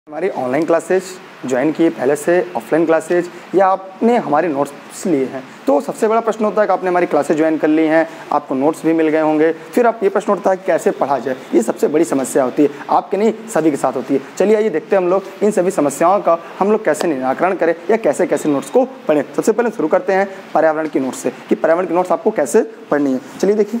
हमारी online classes join किए पहले से, ऑफलाइन क्लासेज, या आपने हमारे नोट्स लिए हैं, तो सबसे बड़ा प्रश्न होता है कि आपने हमारी क्लासेज ज्वाइन कर ली हैं, आपको नोट्स भी मिल गए होंगे, फिर आप ये प्रश्न उठता है कि कैसे पढ़ा जाए। ये सबसे बड़ी समस्या होती है, आपके नहीं सभी के साथ होती है। चलिए आइए देखते हैं हम लोग इन सभी समस्याओं का हम लोग कैसे निराकरण करें या कैसे कैसे नोट्स को पढ़ें। सबसे पहले शुरू करते हैं पर्यावरण की नोट्स से कि पर्यावरण की नोट्स आपको कैसे पढ़नी है। चलिए देखिए,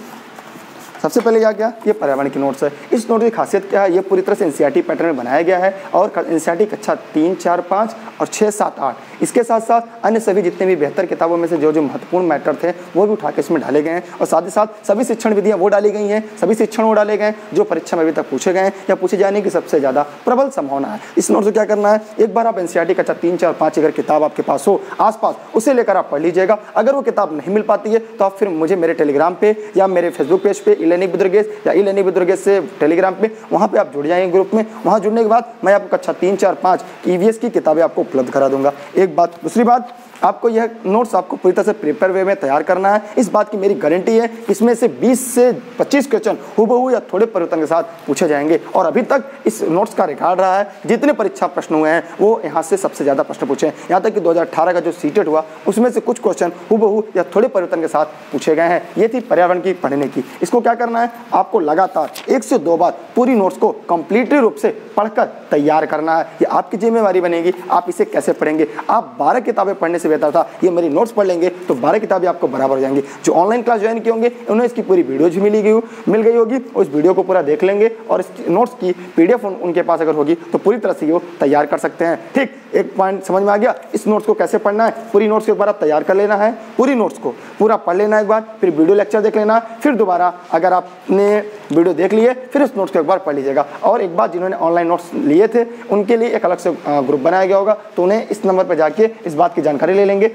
सबसे पहले क्या ये पर्यावरण की नोट्स है। इस नोट की खासियत क्या है, ये पूरी तरह से एनसीईआरटी पैटर्न में बनाया गया है और एनसीईआरटी कक्षा 3, 4, 5 और 6, 7, 8 इसके साथ साथ अन्य सभी जितने भी बेहतर किताबों में से जो जो महत्वपूर्ण मैटर थे वो भी उठा के इसमें डाले गए हैं और साथ ही साथ सभी शिक्षण विधियाँ वो डाली गई हैं, सभी शिक्षण वो डाले गए हैं जो परीक्षा में अभी तक पूछे गए हैं या पूछे जाने की सबसे ज़्यादा प्रबल संभावना है। इस नोट से क्या करना है, एक बार आप एनसीईआरटी कक्षा 3, 4, 5 अगर किताब आपके पास हो आसपास, उसे लेकर आप पढ़ लीजिएगा। अगर वो किताब नहीं मिल पाती है तो आप फिर मुझे मेरे टेलीग्राम पे या मेरे फेसबुक पेज पे ई-लर्निंग विद दुर्गेश या ई-लर्निंग विद दुर्गेश से टेलीग्राम पे, वहाँ पे आप जुड़ जाएंगे ग्रुप में। वहाँ जुड़ने के बाद मैं आपको कक्षा 3, 4, 5 ईवीएस की किताबें आपको उपलब्ध करा दूंगा। एक बात। दूसरी बात, आपको यह नोट्स आपको पूरी तरह से पेपर वे में तैयार करना है। इस बात की मेरी गारंटी है, इसमें से 20 से 25 क्वेश्चन हूबहू या थोड़े परिवर्तन के साथ पूछे जाएंगे और अभी तक इस नोट्स का रिकॉर्ड रहा है, जितने परीक्षा प्रश्न हुए हैं वो यहाँ से सबसे ज़्यादा प्रश्न पूछे हैं। यहाँ तक कि 2018 का जो सीटेट हुआ उसमें से कुछ क्वेश्चन हूबहू या थोड़े परिवर्तन के साथ पूछे गए हैं। ये थी पर्यावरण की पढ़ने की। इसको क्या करना है, आपको लगातार 1 से 2 बार पूरी नोट्स को कंप्लीटली रूप से पढ़कर तैयार करना है। ये आपकी जिम्मेवारी बनेगी। आप इसे कैसे पढ़ेंगे, आप 12 किताबें पढ़ने से बेहतर था ये मेरी नोट्स पढ़ लेंगे तो 12 किताबें आपको बराबर हो जाएंगी। जो ऑनलाइन क्लास ज्वाइन किए होंगे उन्हें इसकी पूरी वीडियोज मिल गई होगी, उस वीडियो को पूरा देख लेंगे और इस नोट्स की पीडीएफ उनके पास अगर होगी तो पूरी तरह से वो तैयार कर सकते हैं। ठीक, एक पॉइंट समझ में आ गया। इस नोट्स को कैसे पढ़ना है, पूरी नोट्स को एक बार आप तैयार कर लेना है, पूरी नोट्स को पूरा पढ़ लेना है एक बार, फिर वीडियो लेक्चर देख लेना, फिर दोबारा अगर आपने वीडियो देख लिए फिर उस नोट्स को एक बार पढ़ लीजिएगा। और एक बार जिन्होंने ऑनलाइन नोट्स लिए थे उनके लिए एक अलग से ग्रुप बनाया गया होगा, तो उन्हें इस नंबर पर जाके इस बात की जानकारी ले लेंगे।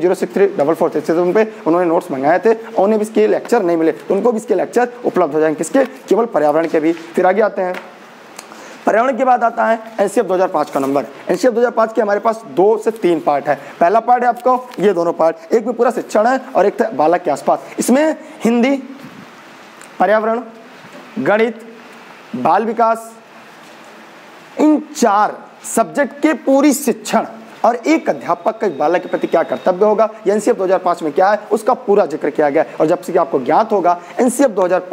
6306344667 पे उन्होंने नोट्स मंगाए थे और उन्हें भी इसके लेक्चर नहीं मिले तो उनको भी इसके लेक्चर उपलब्ध हो जाएंगे। किसके, केवल पर्यावरण के भी। फिर आगे आते हैं, पर्यावरण के बाद आता है एनसीएफ 2005 का नंबर। एनसीएफ 2005 के हमारे पास 2 से 3 पार्ट है। पहला पार्ट है आपको ये दोनों पार्ट, एक में पूरा शिक्षण है और एक था बालक के आसपास। इसमें हिंदी, पर्यावरण, गणित, बाल विकास, इन 4 सब्जेक्ट के पूरी शिक्षण और एक अध्यापक का एक बालक के प्रति क्या कर्तव्य होगा, एनसीएफ 2005 में क्या है उसका पूरा जिक्र किया गया है। और जब से कि आपको ज्ञात होगा एनसीएफ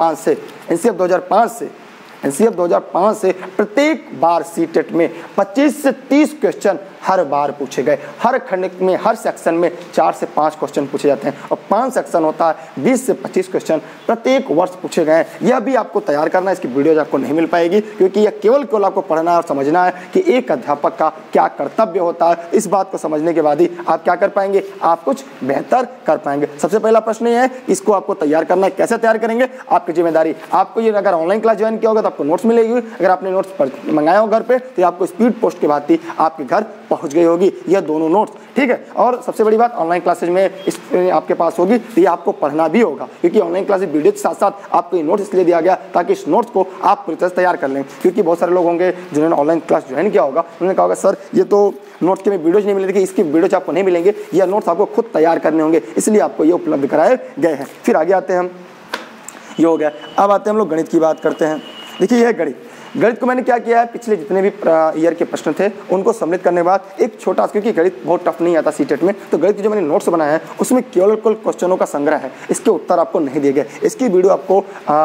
2005 से प्रत्येक बार सीटेट में 25 से 30 क्वेश्चन हर बार पूछे गए। हर खंड में, हर सेक्शन में 4 से 5 क्वेश्चन पूछे जाते हैं और 5 सेक्शन होता है, 20 से 25 क्वेश्चन प्रत्येक वर्ष पूछे गए हैं। यह भी आपको तैयार करना है, इसकी वीडियोज आपको नहीं मिल पाएगी क्योंकि यह केवल आपको पढ़ना है और समझना है कि एक अध्यापक का क्या कर्तव्य होता है। इस बात को समझने के बाद ही आप क्या कर पाएंगे, आप कुछ बेहतर कर पाएंगे। सबसे पहला प्रश्न यह है, इसको आपको तैयार करना है। कैसे तैयार करेंगे, आपकी जिम्मेदारी। आपको ये अगर ऑनलाइन क्लास ज्वाइन किया होगा तो आपको नोट्स मिलेगी, अगर आपने नोट्स मंगाया हो घर पे तो आपको स्पीड पोस्ट के बाद ही आपके घर पहुंच गई होगी यह दोनों नोट्स। ठीक है, और सबसे बड़ी बात, ऑनलाइन क्लासेज में इस आपके पास होगी तो ये आपको पढ़ना भी होगा क्योंकि ऑनलाइन क्लासेज वीडियो के साथ साथ आपको ये नोट्स इसलिए दिया गया ताकि इस नोट्स को आप पूरी तरह से तैयार कर लें। क्योंकि बहुत सारे लोग होंगे जिन्होंने ऑनलाइन क्लास ज्वाइन किया होगा, उन्होंने कहा होगा सर ये तो नोट्स के में वीडियोज नहीं मिले थे, इसकी वीडियोज आपको नहीं मिलेंगे, यह नोट्स आपको खुद तैयार करने होंगे, इसलिए आपको ये उपलब्ध कराए गए हैं। फिर आगे आते हैं हम, ये हो गया। अब आते हैं हम लोग गणित की बात करते हैं। देखिए यह गणित को मैंने क्या किया है, पिछले जितने भी ईयर के प्रश्न थे उनको सम्मिलित करने के बाद एक छोटा, क्योंकि गणित बहुत टफ नहीं आता सीटेट में, तो गणित की जो मैंने नोट्स बनाया है उसमें केवल क्वेश्चनों का संग्रह है, इसके उत्तर आपको नहीं दिए गए। इसकी वीडियो आपको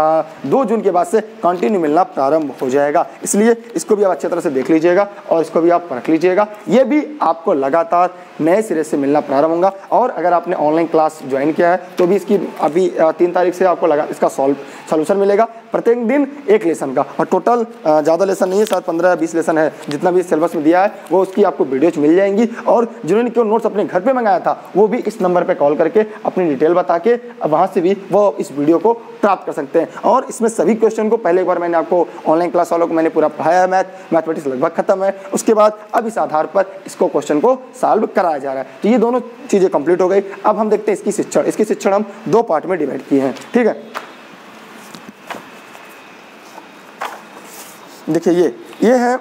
2 जून के बाद से कंटिन्यू मिलना प्रारंभ हो जाएगा, इसलिए इसको भी आप अच्छी तरह से देख लीजिएगा और इसको भी आप परख लीजिएगा। ये भी आपको लगातार नए सिरे से मिलना प्रारंभ होगा। और अगर आपने ऑनलाइन क्लास ज्वाइन किया है तो भी इसकी अभी 3 तारीख से आपको इसका सॉल्यूशन मिलेगा, प्रत्येक दिन एक लेसन का, और टोटल ज़्यादा लेसन नहीं है, शायद 15-20 लेसन है, जितना भी सिलेबस में दिया है वो उसकी आपको वीडियोज मिल जाएंगी। और जिन्होंने केवल नोट्स अपने घर पे मंगाया था वो भी इस नंबर पे कॉल करके अपनी डिटेल बता के वहाँ से भी वो इस वीडियो को प्राप्त कर सकते हैं। और इसमें सभी क्वेश्चन को पहले एक बार मैंने आपको ऑनलाइन क्लास वालों को मैंने पूरा पढ़ाया है, मैथमेटिक्स लगभग खत्म है, उसके बाद अब इस आधार पर इसको क्वेश्चन को सॉल्व कराया जा रहा है। तो ये दोनों चीज़ें कंप्लीट हो गई। अब हम देखते हैं इसकी शिक्षण हम 2 पार्ट में डिवाइड किए हैं। ठीक है, देखिए ये है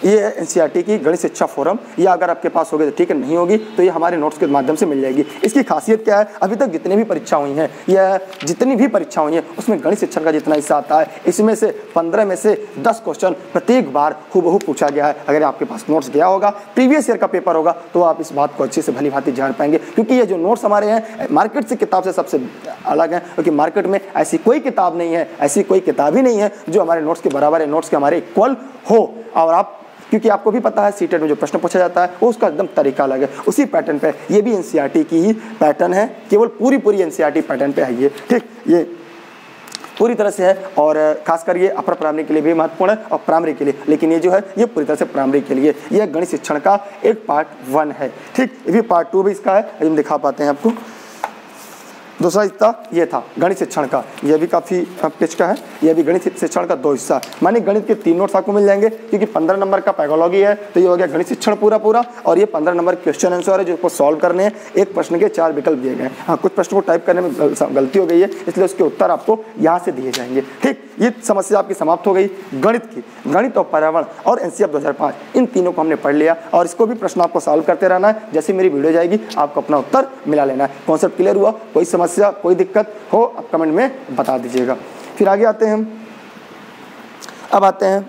ये है एनसीईआरटी की गणित शिक्षा फोरम। ये अगर आपके पास होगी तो ठीक है, नहीं होगी तो ये हमारे नोट्स के माध्यम से मिल जाएगी। इसकी खासियत क्या है, अभी तक जितनी भी परीक्षा हुई हैं या जितनी भी परीक्षा हुई हैं उसमें गणित शिक्षण का जितना हिस्सा आता है, इसमें से 15 में से 10 क्वेश्चन प्रत्येक बार हूबहू पूछा गया है। अगर आपके पास नोट्स गया होगा, प्रीवियस ईयर का पेपर होगा, तो आप इस बात को अच्छे से भली भांति जान पाएंगे, क्योंकि ये जो नोट्स हमारे हैं मार्केट से किताब से सबसे अलग है, क्योंकि मार्केट में ऐसी कोई किताब नहीं है, ऐसी कोई किताब ही नहीं है जो हमारे नोट्स के बराबर है, नोट्स के हमारे इक्वल हो। और आप, क्योंकि आपको भी पता है सीटेट में जो प्रश्न पूछा जाता है वो उसका एकदम तरीका अलग है, उसी पैटर्न पे ये भी एनसीईआरटी की ही पैटर्न है, केवल पूरी एनसीईआरटी पैटर्न पे है ये, ठीक, ये पूरी तरह से है। और खासकर ये अपर प्राइमरी के लिए भी महत्वपूर्ण है और प्राइमरी के लिए, लेकिन ये जो है ये पूरी तरह से प्राइमरी के लिए, ये गणित शिक्षण का एक पार्ट 1 है, ठीक। ये भी पार्ट 2 भी इसका है, हम दिखा पाते हैं आपको। दूसरा हिस्सा ये था गणित शिक्षण का, यह भी काफ़ी पेज का है, यह भी गणित शिक्षण का 2 हिस्सा। माने गणित के 3 नोट्स आपको मिल जाएंगे, क्योंकि 15 नंबर का पैगोलॉजी है, तो ये हो गया गणित शिक्षण पूरा, और ये 15 नंबर क्वेश्चन आंसर है जो आपको सॉल्व करने हैं। एक प्रश्न के 4 विकल्प दिए गए हैं। हाँ, कुछ प्रश्न को टाइप करने में गलती हो गई है, इसलिए उसके उत्तर आपको यहाँ से दिए जाएंगे, ठीक। ये समस्या आपकी समाप्त हो गई गणित की। गणित और पर्यावरण और एनसीईआरटी 2005 इन तीनों को हमने पढ़ लिया, और इसको भी प्रश्न आपको सॉल्व करते रहना है। जैसे मेरी वीडियो जाएगी आपको अपना उत्तर मिला लेना है। कॉन्सेप्ट क्लियर हुआ? कोई समस्या, कोई दिक्कत हो आप कमेंट में बता दीजिएगा। फिर आगे आते हैं हम, अब आते हैं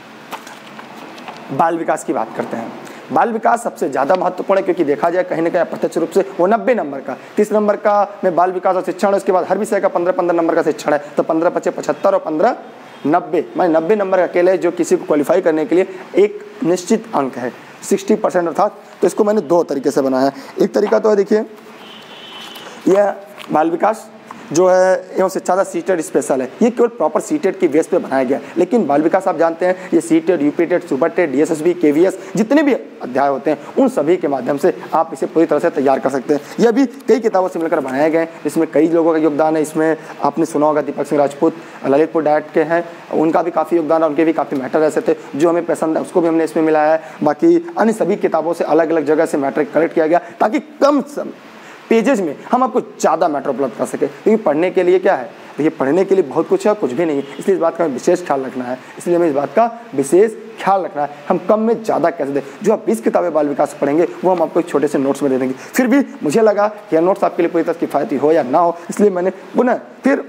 बाल विकास की बात करते हैं। बाल विकास सबसे ज़्यादा महत्वपूर्ण है, क्योंकि देखा जाए कहीं ना कहीं अप्रत्यक्ष रूप से वो 90 नंबर का, 30 नंबर का में बाल विकास और शिक्षण है, उसके बाद हर विषय का 15-15 नंबर का शिक्षण है, तो 15 × 5 = 75 और 15 × 90 माने 90 नंबर अकेले जो किसी को क्वालिफाई करने के लिए एक निश्चित अंक है 60% अर्थात। तो इसको मैंने 2 तरीके से बनाया है। एक तरीका तो है, देखिए यह बाल विकास जो है एवं शिक्षा सीटेट स्पेशल है, ये केवल प्रॉपर सीटेट की बेस पे बनाया गया है। लेकिन बाल विकास आप जानते हैं ये CTET, UPTET, SUPERTET, DSSB, KVS जितने भी अध्याय होते हैं उन सभी के माध्यम से आप इसे पूरी तरह से तैयार कर सकते हैं। यह भी कई किताबों से मिलकर बनाए गए, इसमें कई लोगों का योगदान है। इसमें आपने सुना होगा दीपक सिंह राजपूत ललितपुर डाइट के हैं, उनका भी काफ़ी योगदान है, उनके भी काफ़ी मैटर ऐसे थे जो हमें पसंद है, उसको भी हमने इसमें मिलाया है। बाकी अन्य सभी किताबों से अलग अलग जगह से मैटर कलेक्ट किया गया, ताकि कम पेजेस में हम आपको ज़्यादा मैटर उपलब्ध कर सके। क्योंकि पढ़ने के लिए क्या है, देखिए पढ़ने के लिए बहुत कुछ है, कुछ भी नहीं, इसलिए इस बात का हमें विशेष ख्याल रखना है। इसलिए हमें इस बात का विशेष ख्याल रखना है, हम कम में ज़्यादा कैसे दें। जो आप 20 किताबें बाल विकास पढ़ेंगे वो हम आपको एक छोटे से नोट्स में दे देंगे। फिर भी मुझे लगा कि यह नोट्स आपके लिए पूरी तरह किफ़ायती हो या ना हो, इसलिए मैंने पुनः फिर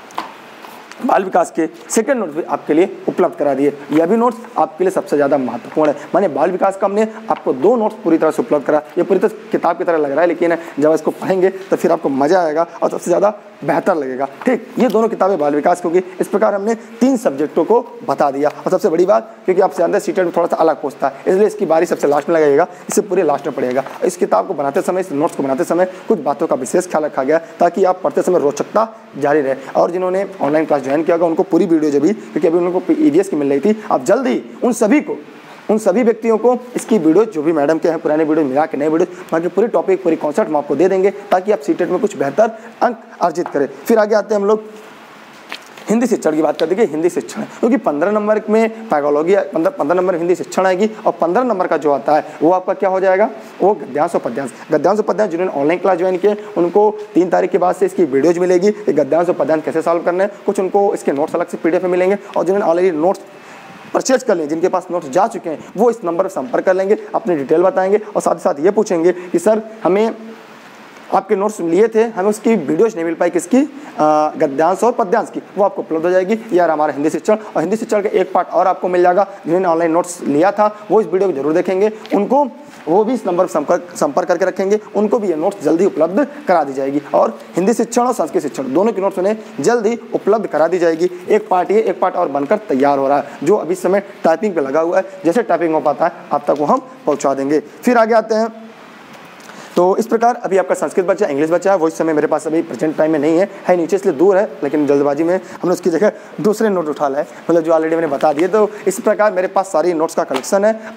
बाल विकास के सेकंड नोट्स भी आपके लिए उपलब्ध करा दिए। यह भी नोट्स आपके लिए सबसे ज़्यादा महत्वपूर्ण है। मैंने बाल विकास का हमने आपको 2 नोट्स पूरी तरह से उपलब्ध करा। ये पूरी तरह किताब की तरह लग रहा है, लेकिन जब इसको पढ़ेंगे तो फिर आपको मज़ा आएगा और सबसे ज़्यादा बेहतर लगेगा, ठीक। ये दोनों किताबें बाल विकास की होगी। इस प्रकार हमने 3 सब्जेक्टों को बता दिया। और सबसे बड़ी बात, क्योंकि आपसे अंदर सीटेट में थोड़ा सा अलग पूछता है, इसलिए इसकी बारी सबसे लास्ट में लगेगा, इससे पूरे लास्ट में पड़ेगा। इस किताब को बनाते समय, इस नोट्स को बनाते समय कुछ बातों का विशेष ख्याल रखा गया, ताकि आप पढ़ते समय रोचकता जारी रहे। और जिन्होंने ऑनलाइन क्लास ज्वाइन किया होगा उनको पूरी वीडियो जब भी, क्योंकि अभी उनको ईवीएस की मिल रही थी, आप जल्द ही उन सभी व्यक्तियों को इसकी वीडियो जो भी मैडम के हैं पुराने वीडियो मिला के नए वीडियो बाकी पूरी टॉपिक पूरी कॉन्सेप्ट हम आपको दे देंगे, ताकि आप सीटेट में कुछ बेहतर अंक अर्जित करें। फिर आगे आते हैं हम लोग हिंदी शिक्षण की बात करते हैं। हिंदी शिक्षण क्योंकि 15 नंबर में पैगोलॉजी 15 नंबर हिंदी शिक्षण आएगी, और 15 नंबर का जो आता है वो आपका क्या हो जाएगा, वो गद्यांश और पद्यांश। जिन्होंने ऑनलाइन क्लास ज्वाइन किए उनको 3 तारीख के बाद से इसकी वीडियोज मिलेगी, गद्यांश और पद्यांश कैसे सॉल्व करने हैं। कुछ उनको इसके नोट्स अलग से पीडीएफ में मिलेंगे, और जिन्होंने ऑलरेडी नोट्स परचेज कर लें, जिनके पास नोट्स जा चुके हैं, वो इस नंबर पर संपर्क कर लेंगे, अपनी डिटेल बताएंगे, और साथ ही साथ ये पूछेंगे कि सर हमें आपके नोट्स लिए थे, हमें उसकी वीडियोज नहीं मिल पाई, किसकी, गद्यांश और पद्यांश की, वो आपको उपलब्ध हो जाएगी। यार हमारा हिंदी शिक्षण, और हिंदी शिक्षण का एक पार्ट और आपको मिल जाएगा। जिन्होंने ऑनलाइन नोट्स लिया था वो इस वीडियो को जरूर देखेंगे, उनको वो भी इस नंबर पर संपर्क करके रखेंगे, उनको भी ये नोट्स जल्दी उपलब्ध करा दी जाएगी। और हिंदी शिक्षण और संस्कृत शिक्षण दोनों की नोट्स उन्हें जल्दी उपलब्ध करा दी जाएगी। एक पार्ट ये, एक पार्ट और बनकर तैयार हो रहा है, जो अभी समय टाइपिंग पे लगा हुआ है। जैसे टाइपिंग हो पाता है आप तक वो हम पहुँचा देंगे। फिर आगे आते हैं, तो इस प्रकार अभी आपका संस्कृत बचा, इंग्लिश बचा है, वो इस समय मेरे पास अभी प्रेजेंट टाइम में नहीं है नीचे, इसलिए दूर है, लेकिन जल्दबाजी में हमने उसकी जगह दूसरे नोट उठा लाए, मतलब जो ऑलरेडी मैंने बता दिए। तो इस प्रकार मेरे पास सारी नोट्स का कलेक्शन है। अब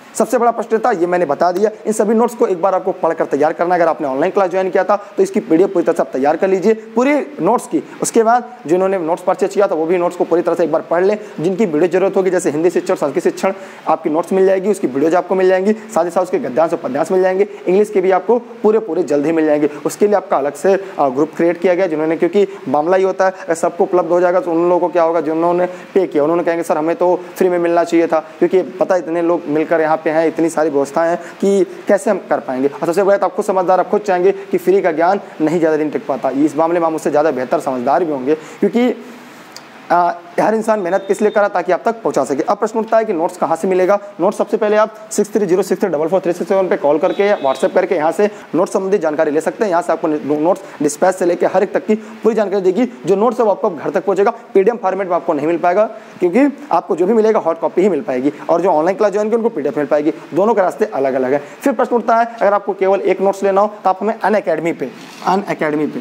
सबसे बड़ा प्रश्न था, ये मैंने बता दिया। इन सभी नोट्स को एक बार आपको पढ़कर तैयार करना। अगर आपने ऑनलाइन क्लास ज्वाइन किया था तो इसकी पीडीएफ पूरी तरह से आप तैयार कर लीजिए पूरी नोट्स की। उसके बाद जिन्होंने नोट्स परचेज किया था वो भी नोट्स को पूरी तरह से एक बार पढ़ लें। जिनकी वीडियो जरूरत होगी, जैसे हिंदी शिक्षण, संस्कृत शिक्षण, आपकी नोट्स मिल जाएगी, उसकी वीडियोज आपको मिल जाएंगी, साथ ही साथ उसके गद्यांश और पद्यांश मिल जाएंगे। इंग्लिश के भी आपको पूरे जल्द ही मिल जाएंगे। उसके लिए आपका अलग से ग्रुप क्रिएट किया गया, जिन्होंने, क्योंकि मामला ही होता है अगर सबको उपलब्ध हो जाएगा तो उन लोगों को क्या होगा, जिन्होंने पे किया उन्होंने कहेंगे सर हमें तो फ्री में मिलना चाहिए था, क्योंकि पता है इतने लोग मिलकर यहाँ पे हैं, इतनी सारी व्यवस्थाएं हैं कि कैसे हम कर पाएंगे। और सबसे बड़ा तो आप खुद समझदार, आप खुद चाहेंगे कि फ्री का ज्ञान नहीं ज़्यादा दिन टिक पाता। इस मामले में आप मुझसे ज़्यादा बेहतर समझदार भी होंगे, क्योंकि हर इंसान मेहनत किस लिए करा, ताकि आप तक पहुंचा सके। अब प्रश्न उठता है कि नोट्स कहाँ से मिलेगा। नोट्स सबसे पहले आप 6306344367 पे कॉल करके या व्हाट्सएप करके यहाँ से नोट्स संबंधी जानकारी ले सकते हैं। यहाँ से आपको नोट्स डिस्पैच से लेकर हर एक तक की पूरी जानकारी देगी। जो नोट्स है वो आपको घर तक पहुंचेगा, पीडीएफ फॉर्मेट में आपको नहीं मिल पाएगा, क्योंकि आपको जो भी मिलेगा हॉट कॉपी ही मिल पाएगी, और जो ऑनलाइन क्लास ज्वाइन की उनको पीडीएफ मिल पाएगी। दोनों के रास्ते अलग अलग है। फिर प्रश्न उठता है, अगर आपको केवल एक नोट्स लेना हो तो आप हमें अनअकैडमी पे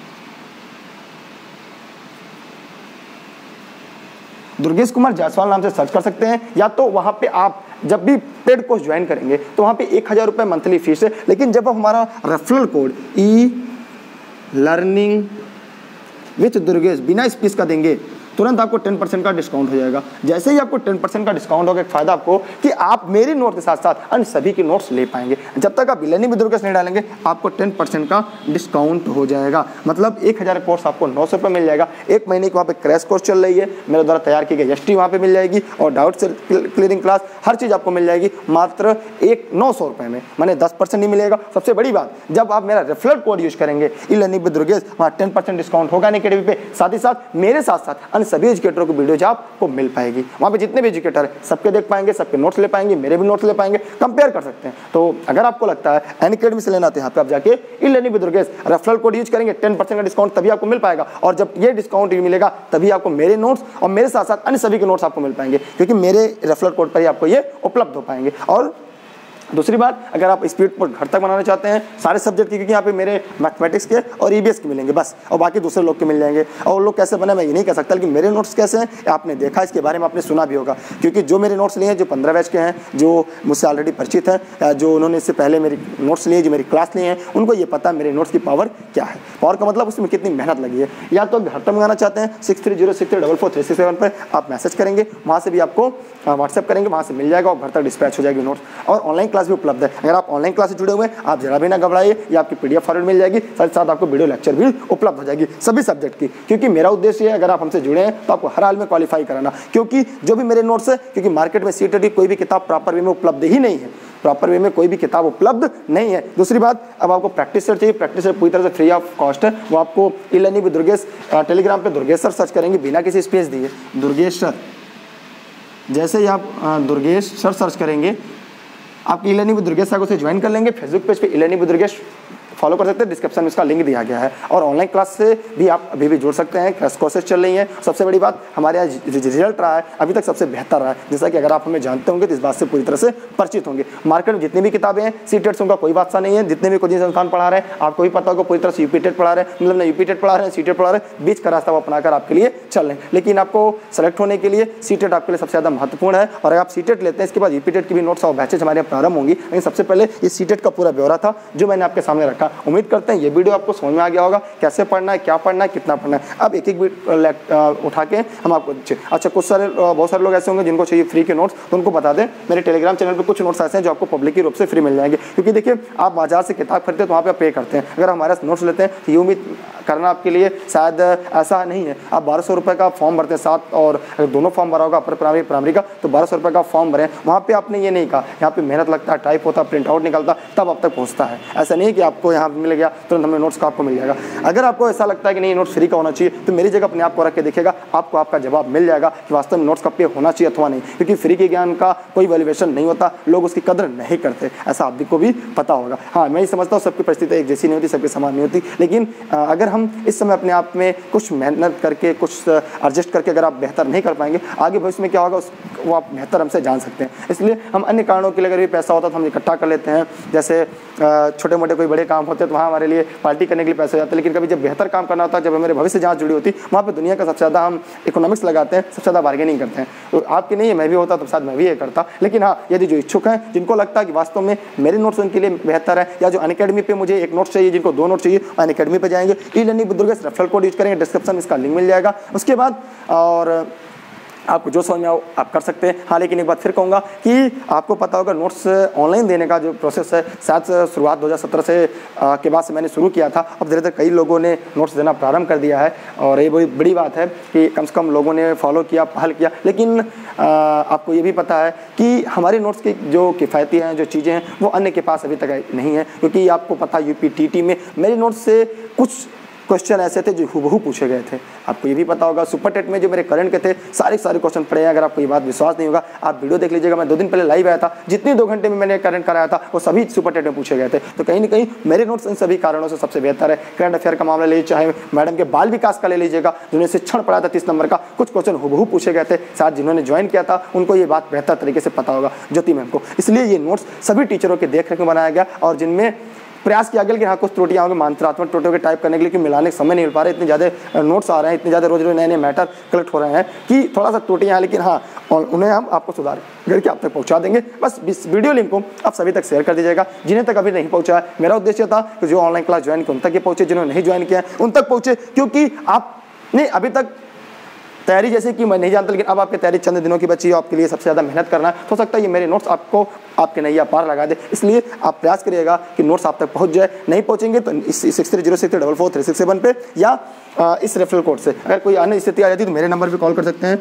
दुर्गेश कुमार जायसवाल नाम से सर्च कर सकते हैं, या तो वहाँ पे आप जब भी पेड कोर्स ज्वाइन करेंगे तो वहाँ पे 1000 रुपये मंथली फीस है। लेकिन जब आप हमारा referral code E-Learning with Durgesh बिना स्पेस का देंगे, तुरंत आपको 10% का डिस्काउंट हो जाएगा। जैसे ही आपको 10% का डिस्काउंट होगा, एक फायदा आपको कि आप मेरी नोट के साथ साथ अन्य सभी की नोट्स ले पाएंगे। जब तक आप E-Learning विद दुर्गेश नहीं डालेंगे आपको 10% का डिस्काउंट हो जाएगा। मतलब 1000 कोर्स आपको 900 रुपये मिल जाएगा। एक महीने की वहाँ पे क्रैश कोर्स चल रही है, मेरे द्वारा तैयार की गई ST वहाँ पे मिल जाएगी, और डाउट क्लियरिंग क्लास, हर चीज़ आपको मिल जाएगी मात्र 900 रुपये में। मैंने 10% नहीं मिलेगा। सबसे बड़ी बात, जब आप मेरा रेफरल कोड यूज करेंगे E-Learning विद दुर्गेश, वहाँ 10% डिस्काउंट होगा अनअकैडमी पे। साथ ही साथ मेरे साथ साथ अन्य सभी एजुकेटरों की वीडियोज आपको मिल पाएगी। वहाँ पे जितने भी एजुकेटर है सबके देख पाएंगे, सबके नोट्स ले पाएंगे, मेरे भी नोट्स ले पाएंगे, कंपेयर कर सकते हैं। तो अगर आपको लगता है अनअकैडमी से लेना तो यहाँ पे आप जाके E-Learning with Durgesh referral code use करेंगे, 10% का डिस्काउंट तभी आपको मिल पाएगा। और जब ये डिस्काउंट मिलेगा तभी आपको मेरे नोट्स और मेरे साथ साथ अन्य सभी के नोट्स आपको मिल पाएंगे, क्योंकि मेरे रेफरल कोड पर ही आपको ये उपलब्ध हो पाएंगे। और दूसरी बात, अगर आप स्पीड पर घर तक बनाना चाहते हैं सारे सब्जेक्ट की, क्योंकि यहाँ पे मेरे मैथमेटिक्स के और EBS के मिलेंगे बस, और बाकी दूसरे लोग के मिल जाएंगे। और वो लोग कैसे बने मैं ये नहीं कह सकता, लेकिन मेरे नोट्स कैसे हैं आपने देखा, इसके बारे में आपने सुना भी होगा। क्योंकि जो मेरे नोट्स लिए हैं, जो 15 बैच के हैं, जो मुझसे ऑलरेडी परिचित हैं, जो उन्होंने इससे पहले मेरी नोट्स लिए, जो मेरी क्लास लिए हैं, उनको ये पता मेरे नोट्स की पावर क्या है। पावर का मतलब उसमें कितनी मेहनत लगी है। या तो घर तक मंगाना चाहते हैं 6306344367 पर आप मैसेज करेंगे, वहाँ से भी आपको व्हाट्सएप करेंगे, वहाँ से मिल जाएगा और घर तक डिस्पैच हो जाएगी नोट्स। और ऑनलाइन क्लास भी उपलब्ध है। अगर आप ऑनलाइन क्लास से जुड़े हुए हैं आप जरा भी ना घबराइए, ये आपकी पीडीएफ फॉर्मेट मिल जाएगी, साथ साथ आपको वीडियो लेक्चर भी उपलब्ध हो जाएगी सभी सब्जेक्ट की। क्योंकि मेरा उद्देश्य है अगर आप हमसे जुड़े हैं तो आपको हर हाल में क्वालिफाई कराना, क्योंकि जो भी मेरे नोट्स है, क्योंकि मार्केट में CTET की कोई भी किताब प्रॉपर वे में उपलब्ध ही नहीं है, प्रॉपर वे में कोई भी किताब उपलब्ध नहीं है। दूसरी बात, अब आपको प्रैक्टिस सेट चाहिए, प्रैक्टिस सेट पूरी तरह से फ्री ऑफ कॉस्ट है। वो आपको E-Learning विद दुर्गेश टेलीग्राम पे दुर्गेश सर सर्च करेंगे बिना किसी स्पेस दिए, दुर्गेश सर। जैसे ही आप दुर्गेश सर सर्च करेंगे आप E-Learning विद दुर्गेश सर को से ज्वाइन कर लेंगे। फेसबुक पेज पे E-Learning विद दुर्गेश फॉलो कर सकते हैं, डिस्क्रिप्शन में इसका लिंक दिया गया है। और ऑनलाइन क्लास से भी आप अभी भी जुड़ सकते हैं, क्रैश कोर्सेज चल रही हैं। सबसे बड़ी बात, हमारे यहाँ रिजल्ट रहा है अभी तक सबसे बेहतर रहा है। जैसा कि अगर आप हमें जानते होंगे तो इस बात से पूरी तरह से परिचित होंगे। मार्केट में जितनी भी किताबें हैं CTET उनका कोई बादशाह नहीं है। जितने भी कोचिंग संस्थान पढ़ा रहे हैं आपको भी पता होगा, पूरी तरह से UP-TET पढ़ा रहे हैं, मतलब ना UP-TET पढ़ा रहे हैं, CTET पढ़ा रहे हैं, बीच का रास्ता वो अपनाकर आपके लिए चल रहे हैं। लेकिन आपको सेलेक्ट होने के लिए CTET आपके लिए सबसे ज़्यादा महत्वपूर्ण है। और अगर आप CTET लेते हैं इसके बाद UP-TET की भी नोट्स और बैचेज हमारे यहाँ प्रारंभ होंगी। लेकिन सबसे पहले ये CTET का पूरा ब्यौरा था जो मैंने आपके सामने रखा। उम्मीद करते हैं ये वीडियो आपको समझ में आ गया होगा, कैसे पढ़ना है, क्या पढ़ना है, कितना पढ़ना है। अब एक एक उठा के हम आपको अच्छा बहुत सारे लोग ऐसे होंगे जिनको चाहिए फ्री के नोट्स, तो उनको बता दें मेरे टेलीग्राम चैनल पे कुछ नोट्स ऐसे हैं जो आपको पब्लिक रूप से फ्री मिल जाएंगे। क्योंकि देखिए आप बाजार से किताब खरीदते हैं तो वहाँ पे पे करते हैं, अगर हमारे नोट्स लेते हैं तो ये उम्मीद करना आपके लिए शायद ऐसा नहीं है। आप 1200 रुपये का फॉर्म भरते हैं साथ, और अगर दोनों फॉर्म भरा होगा अपर प्राइमरी का तो 1200 रुपये का फॉर्म भरें। वहाँ पे आपने ये नहीं कहा, यहाँ पे मेहनत लगता है, टाइप होता है, प्रिंट आउट निकलता तब आप तक पहुँचता है। ऐसा नहीं कि आपको यहाँ मिल गया तुरंत हमें नोट्स का आपको मिल जाएगा। अगर आपको ऐसा लगता है कि नहीं नोट्स फ्री का होना चाहिए तो मेरी जगह अपने आप को रख के देखिएगा, आपको आपका जवाब मिल जाएगा कि वास्तव में नोट्स का पे होना चाहिए अथवा नहीं। क्योंकि फ्री के ज्ञान का कोई वैल्यूएशन नहीं होता, लोग उसकी कदर नहीं करते, ऐसा आप को भी पता होगा। हाँ, मैं ये समझता हूँ सबकी परिस्थिति एक जैसी नहीं होती, सबके समान नहीं होती। लेकिन अगर हम इस समय अपने आप में कुछ मेहनत करके, कुछ एडजस्ट करके अगर आप बेहतर नहीं कर पाएंगे, आगे भविष्य में क्या होगा वो आप बेहतर हमसे जान सकते हैं। इसलिए हम अन्य कारणों के लिए अगर भी पैसा होता तो हम इकट्ठा कर लेते हैं, जैसे छोटे मोटे कोई बड़े काम होते हैं तो वहाँ हमारे लिए पार्टी करने के लिए पैसे हो जाते हैं, लेकिन कभी जब बेहतर काम करना होता है, जब हमारे भविष्य जाँच जुड़ी होती है, वहाँ पर दुनिया का सबसे ज़्यादा हम इकोनॉमिक्स लगाते हैं, सबसे ज़्यादा बार्गेनिंग करते हैं। तो आपके नहीं है, मैं भी होता तो शायद मैं भी ये करता। लेकिन हाँ, यदि जो इच्छुक हैं, जिनको लगता है कि वास्तव में मेरे नोट्स उनके लिए बेहतर है, या जो अनअकैडमी पे मुझे एक नोट्स चाहिए, जिनको 2 नोट चाहिए, अनअकैडमी पे जाएंगे, e learning with Durgesh referral code use करेंगे, डिस्क्रिप्शन में इसका लिंक मिल जाएगा। उसके बाद और आपको जो समझ में आओ आप कर सकते हैं। हाँ, लेकिन एक बात फिर कहूँगा कि आपको पता होगा नोट्स ऑनलाइन देने का जो प्रोसेस है, शायद शुरुआत 2017 से के बाद से मैंने शुरू किया था। अब धीरे धीरे कई लोगों ने नोट्स देना प्रारंभ कर दिया है, और ये बड़ी बड़ी बात है कि कम से कम लोगों ने फॉलो किया, पहल किया। लेकिन आपको ये भी पता है कि हमारे नोट्स की जो किफ़ायती हैं, जो चीज़ें हैं, वो अन्य के पास अभी तक नहीं है, क्योंकि आपको पता UPTT में मेरे नोट्स से कुछ क्वेश्चन ऐसे थे जो हूबहू पूछे गए थे। आपको ये भी पता होगा सुपर टेट में जो मेरे करंट के थे सारे क्वेश्चन पढ़े हैं। अगर आपको ये बात विश्वास नहीं होगा, आप वीडियो देख लीजिएगा। मैं 2 दिन पहले लाइव आया था, जितनी 2 घंटे में मैंने करंट कराया था वो सभी सुपर टेट में पूछे गए थे। तो कहीं ना कहीं मेरे नोट्स इन सभी कारणों से सबसे बेहतर है। करंट अफेयर का मामला लीजिए, चाहे मैडम के बाल विकास का ले लीजिएगा, जिन्होंने शिक्षण पढ़ा था 30 नंबर का, कुछ क्वेश्चन हूबहू पूछे गए थे। शायद जिन्होंने ज्वाइन किया था उनको ये बात बेहतर तरीके से पता होगा, ज्योति मैम को। इसलिए ये नोट्स सभी टीचरों के देख रेख में बनाया गया, और जिनमें प्रयास किया गया कि हाँ कुछ त्रुटियाँ होंगी मात्रात्मक त्रुटियों के टाइप करने के लिए, कि मिलाने का समय नहीं मिल पा रहा है, इतने ज़्यादा नोट्स आ रहे हैं, इतने ज़्यादा रोज रोज नए नए मैटर कलेक्ट हो रहे हैं कि थोड़ा सा त्रुटियाँ हैं, लेकिन हाँ उन्हें हम आपको सुधार करके आप तक पहुँचा देंगे। बस इस वीडियो लिंक को आप सभी तक शेयर कर दीजिएगा, जिन्हें तक अभी नहीं पहुँचा है। मेरा उद्देश्य था कि जो ऑनलाइन क्लास ज्वाइन किया उन तक ये पहुँचे, जिन्होंने नहीं ज्वाइन किया उन तक पहुँचे, क्योंकि आपने अभी तक तैयारी जैसे कि मैं नहीं जानता, लेकिन अब आपकी तैयारी चंद दिनों की बची है, आपके लिए सबसे ज़्यादा मेहनत करना है। हो सकता है ये मेरे नोट्स आपको आपके नैया पार लगा दे, इसलिए आप प्रयास करिएगा कि नोट्स आप तक पहुंच जाए। नहीं पहुंचेंगे तो इस 6306344367 पे या इस रेफरल कोड से अगर कोई अन्य स्थिति आ जाती है तो मेरे नंबर पे कॉल कर सकते हैं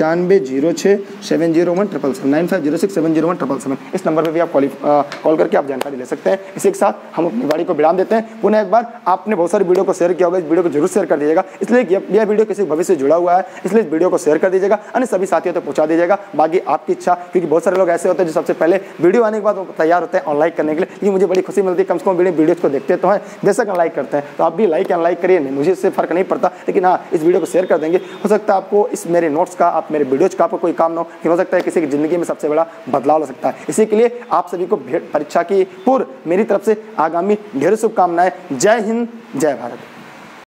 9506701777 9506701777। इस नंबर पे भी आप कॉल करके आप जानकारी ले सकते हैं। इसी के साथ हम अपनी गाड़ी को विराम देते हैं। पुनः एक बार आपने बहुत सारी वीडियो को शेयर किया होगा, इस वीडियो को जरूर शेयर कर दीजिएगा, इसलिए यह वीडियो किसी भविष्य से जुड़ा हुआ है, इसलिए इस वीडियो को शेयर कर दीजिएगा, अन्य सभी साथियों तक पहुंचा दीजिएगा। बाकी आपकी इच्छा, क्योंकि बहुत सारे लोग ऐसे होते हैं जो सबसे पहले वीडियो आने के बाद वो तैयार होते हैं ऑनलाइक करने के लिए, लेकिन मुझे बड़ी खुशी मिलती है कम से कम वीडियोज़ को देखते तो हैं, बेशक अनलाइक करते हैं, तो आप भी लाइक अनलाइक करिए, मुझे इससे फर्क नहीं पड़ता, लेकिन हाँ इस वीडियो को शेयर कर देंगे। हो सकता है आपको इस मेरे नोट्स का, आप मेरे वीडियोज़ का आपको कोई काम ना हो सकता है किसी की ज़िंदगी में सबसे बड़ा बदलाव हो सकता है। इसी के लिए आप सभी को परीक्षा की पूर्व मेरी तरफ से आगामी ढेर शुभकामनाएं। जय हिंद, जय भारत।